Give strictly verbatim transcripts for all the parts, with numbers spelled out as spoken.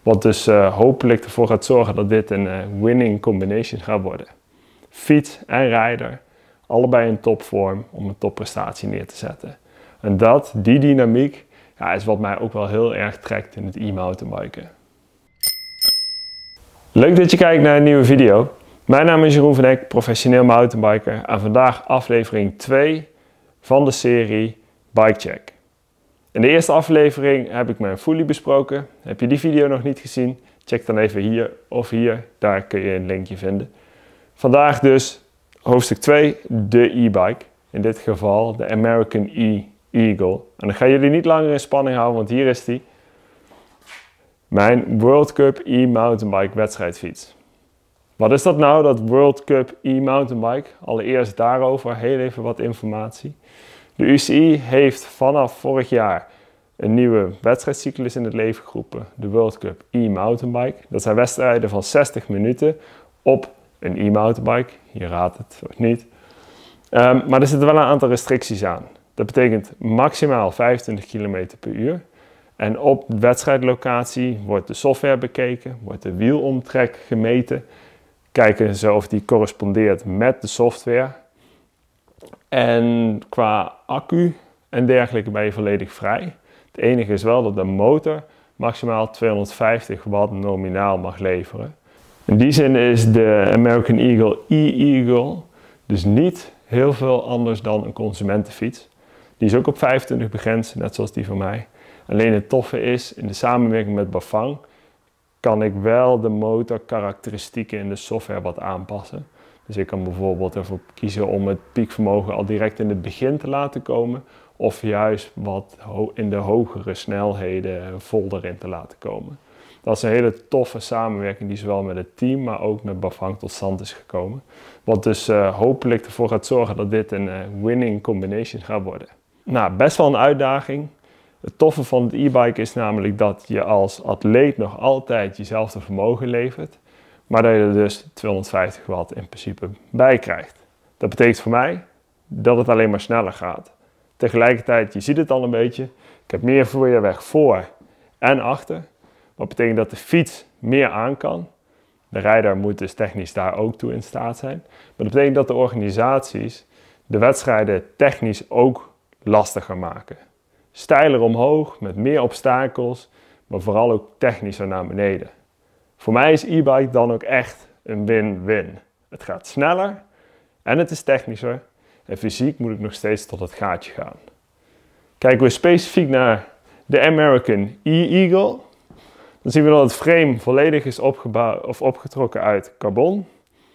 Wat dus uh, hopelijk ervoor gaat zorgen dat dit een uh, winning combination gaat worden. Fiets en rijder, allebei in topvorm om een topprestatie neer te zetten. En dat, die dynamiek, ja, is wat mij ook wel heel erg trekt in het e-mountainbiken. Leuk dat je kijkt naar een nieuwe video. Mijn naam is Jeroen van Eck, professioneel mountainbiker. En vandaag aflevering twee van de serie Bikecheck. In de eerste aflevering heb ik mijn fully besproken. Heb je die video nog niet gezien? Check dan even hier of hier, daar kun je een linkje vinden. Vandaag dus hoofdstuk twee, de e-bike. In dit geval de American E-Eagle. En ik ga jullie niet langer in spanning houden, want hier is die. Mijn World Cup e-mountainbike wedstrijdfiets. Wat is dat nou, dat World Cup e-mountainbike? Allereerst daarover heel even wat informatie. De U C I heeft vanaf vorig jaar een nieuwe wedstrijdcyclus in het leven geroepen. De World Cup e-mountainbike. Dat zijn wedstrijden van zestig minuten op een e-mountainbike. Je raadt het of niet. Um, maar er zitten wel een aantal restricties aan. Dat betekent maximaal vijfentwintig kilometer per uur. En op wedstrijdlocatie wordt de software bekeken, wordt de wielomtrek gemeten. Kijken ze of die correspondeert met de software. En qua accu en dergelijke ben je volledig vrij. Het enige is wel dat de motor maximaal tweehonderdvijftig watt nominaal mag leveren. In die zin is de American Eagle E-Eagle dus niet heel veel anders dan een consumentenfiets. Die is ook op vijfentwintig begrensd, net zoals die van mij. Alleen het toffe is, in de samenwerking met Bafang kan ik wel de motorkarakteristieken in de software wat aanpassen. Dus ik kan bijvoorbeeld ervoor kiezen om het piekvermogen al direct in het begin te laten komen. Of juist wat in de hogere snelheden vol erin te laten komen. Dat is een hele toffe samenwerking die zowel met het team, maar ook met Bafang tot stand is gekomen. Wat dus uh, hopelijk ervoor gaat zorgen dat dit een uh, winning combination gaat worden. Nou, best wel een uitdaging. Het toffe van het e-bike is namelijk dat je als atleet nog altijd jezelfde vermogen levert. Maar dat je er dus tweehonderdvijftig watt in principe bij krijgt. Dat betekent voor mij dat het alleen maar sneller gaat. Tegelijkertijd, je ziet het al een beetje, ik heb meer veerweg voor en achter. Wat betekent dat de fiets meer aan kan. De rijder moet dus technisch daar ook toe in staat zijn. Maar dat betekent dat de organisaties de wedstrijden technisch ook lastiger maken. Steiler omhoog, met meer obstakels, maar vooral ook technischer naar beneden. Voor mij is e-bike dan ook echt een win-win. Het gaat sneller en het is technischer. En fysiek moet ik nog steeds tot het gaatje gaan. Kijken we specifiek naar de American E-Eagle. Dan zien we dat het frame volledig is opgebouwd of opgetrokken uit carbon.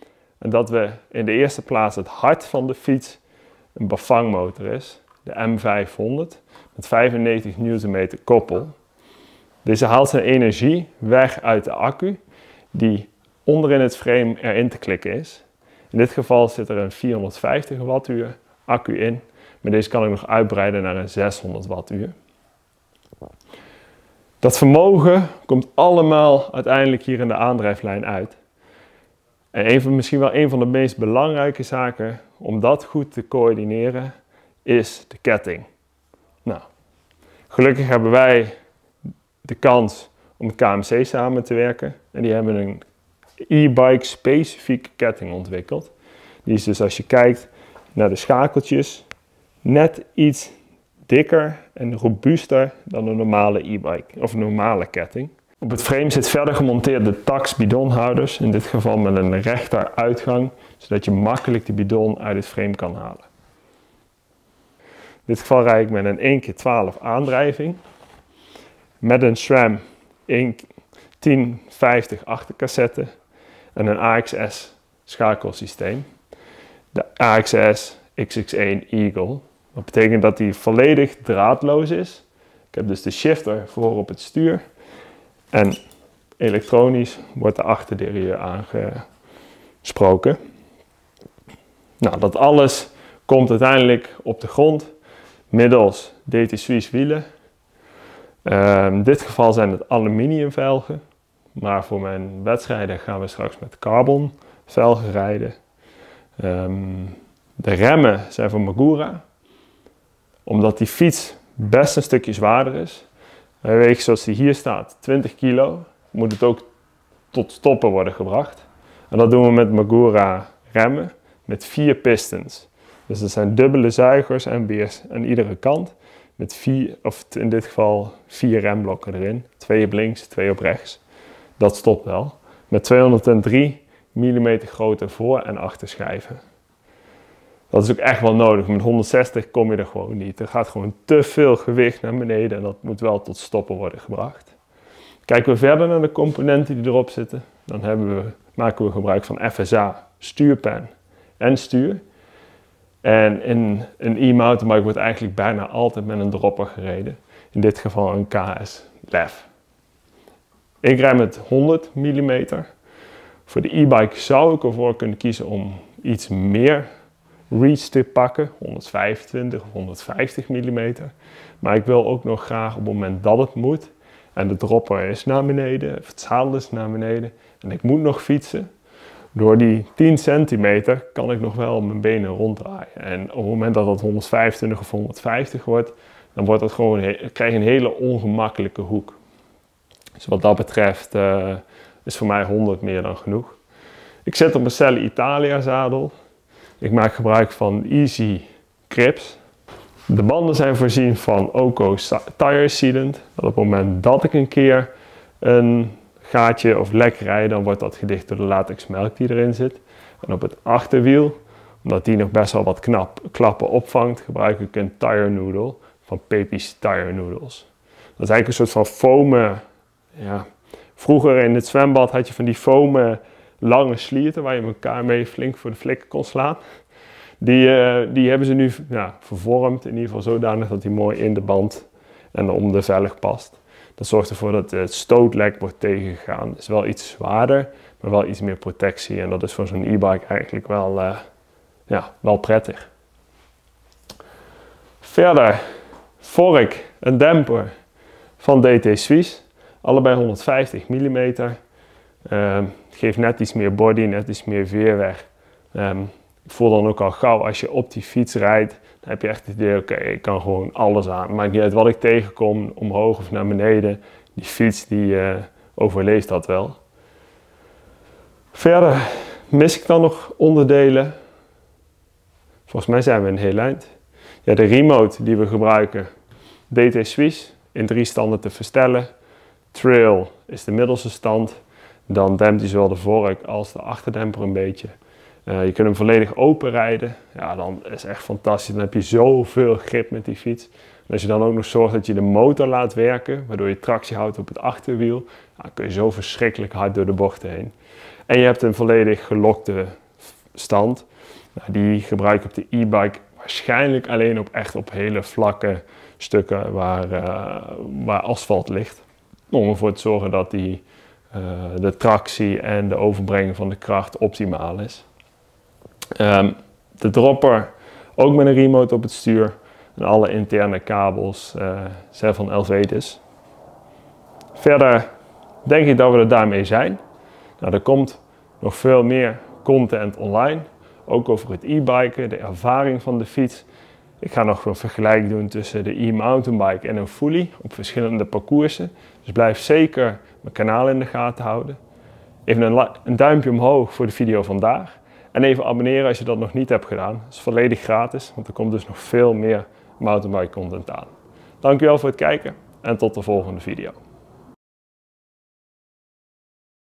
En dat we in de eerste plaats het hart van de fiets een Bafang motor is. De M vijfhonderd met vijfennegentig newtonmeter koppel. Deze haalt zijn energie weg uit de accu die onderin het frame erin te klikken is. In dit geval zit er een vierhonderdvijftig wattuur accu in, maar deze kan ik nog uitbreiden naar een zeshonderd wattuur. Dat vermogen komt allemaal uiteindelijk hier in de aandrijflijn uit. En een van, misschien wel een van de meest belangrijke zaken om dat goed te coördineren is de ketting. Nou, gelukkig hebben wij de kans om met K M C samen te werken. En die hebben een e-bike specifieke ketting ontwikkeld. Die is dus, als je kijkt naar de schakeltjes, net iets dikker en robuuster dan een normale e-bike of een normale ketting. Op het frame zit verder gemonteerd de Tax bidonhouders, in dit geval met een rechter uitgang, zodat je makkelijk de bidon uit het frame kan halen. In dit geval rijd ik met een één keer twaalf aandrijving, met een SRAM tien vijftig achtercassette en een A X S schakelsysteem. De A X S X X één Eagle. Dat betekent dat die volledig draadloos is. Ik heb dus de shifter voor op het stuur. En elektronisch wordt de achterdeur aangesproken. Nou, dat alles komt uiteindelijk op de grond middels D T Suisse wielen. Uh, in dit geval zijn het aluminium velgen. Maar voor mijn wedstrijden gaan we straks met carbon velgen rijden. Um, de remmen zijn van Magura. Omdat die fiets best een stukje zwaarder is. Hij weegt zoals die hier staat twintig kilo. moet het ook tot stoppen worden gebracht. En dat doen we met Magura remmen met vier pistons. Dus dat zijn dubbele zuigers en beers aan iedere kant. Met vier, of in dit geval vier remblokken erin. Twee op links, twee op rechts. Dat stopt wel. Met tweehonderddrie millimeter grote voor- en achterschijven. Dat is ook echt wel nodig. Met honderdzestig kom je er gewoon niet. Er gaat gewoon te veel gewicht naar beneden en dat moet wel tot stoppen worden gebracht. Kijken we verder naar de componenten die erop zitten. Dan hebben we, maken we gebruik van F S A, stuurpen en stuur. En in een e-mountainbike wordt eigenlijk bijna altijd met een dropper gereden. In dit geval een K S L E V. Ik rij met honderd millimeter. Voor de e-bike zou ik ervoor kunnen kiezen om iets meer reach te pakken, honderdvijfentwintig of honderdvijftig millimeter. Maar ik wil ook nog graag op het moment dat het moet en de dropper is naar beneden, of het zadel is naar beneden en ik moet nog fietsen. Door die tien centimeter kan ik nog wel mijn benen ronddraaien. En op het moment dat dat honderdvijfentwintig of honderdvijftig wordt, dan wordt het gewoon, krijg je een hele ongemakkelijke hoek. Dus wat dat betreft uh, is voor mij honderd meer dan genoeg. Ik zit op een Selle Italia zadel. Ik maak gebruik van Easy Grips. De banden zijn voorzien van Oco Tire Sealant. Dat op het moment dat ik een keer een gaatje of lek rijd, dan wordt dat gedicht door de latexmelk die erin zit. En op het achterwiel, omdat die nog best wel wat knap, klappen opvangt, gebruik ik een tire noodle van Pepe's Tire Noodles. Dat is eigenlijk een soort van foamen. Ja, vroeger in het zwembad had je van die foamen lange slierten waar je elkaar mee flink voor de flikken kon slaan. Die, uh, die hebben ze nu ja, vervormd, in ieder geval zodanig dat die mooi in de band en om de velg past. Dat zorgt ervoor dat het stootlek wordt tegengegaan. Het is wel iets zwaarder, maar wel iets meer protectie. En dat is voor zo'n e-bike eigenlijk wel, uh, ja, wel prettig. Verder, vork en demper van D T Suisse. Allebei honderdvijftig millimeter. Uh, geeft net iets meer body, net iets meer veerweg. Um, ik voel dan ook al gauw als je op die fiets rijdt, dan heb je echt het idee, oké, okay, ik kan gewoon alles aan. Maakt niet uit wat ik tegenkom, omhoog of naar beneden. Die fiets die uh, overleeft dat wel. Verder mis ik dan nog onderdelen. Volgens mij zijn we een heel eind. Ja, de remote die we gebruiken, D T Suisse, in drie standen te verstellen. Trail is de middelste stand. Dan dempt hij zowel de vork als de achterdemper een beetje. Uh, je kunt hem volledig open rijden. Ja, dan is het echt fantastisch. Dan heb je zoveel grip met die fiets. En als je dan ook nog zorgt dat je de motor laat werken, waardoor je tractie houdt op het achterwiel, dan kun je zo verschrikkelijk hard door de bochten heen. En je hebt een volledig gelokte stand. Nou, die gebruik ik op de e-bike waarschijnlijk alleen op echt op hele vlakke stukken waar, uh, waar asfalt ligt. Om ervoor te zorgen dat die, uh, de tractie en de overbrenging van de kracht optimaal is. Um, de dropper ook met een remote op het stuur. En alle interne kabels uh, zijn van Elvedis. Verder denk ik dat we er daarmee zijn. Nou, er komt nog veel meer content online. Ook over het e-biken, de ervaring van de fiets. Ik ga nog een vergelijking doen tussen de e-mountainbike en een fully op verschillende parcoursen. Dus blijf zeker mijn kanaal in de gaten houden. Even een, een duimpje omhoog voor de video vandaag. En even abonneren als je dat nog niet hebt gedaan. Dat is volledig gratis, want er komt dus nog veel meer mountainbike content aan. Dankjewel voor het kijken en tot de volgende video.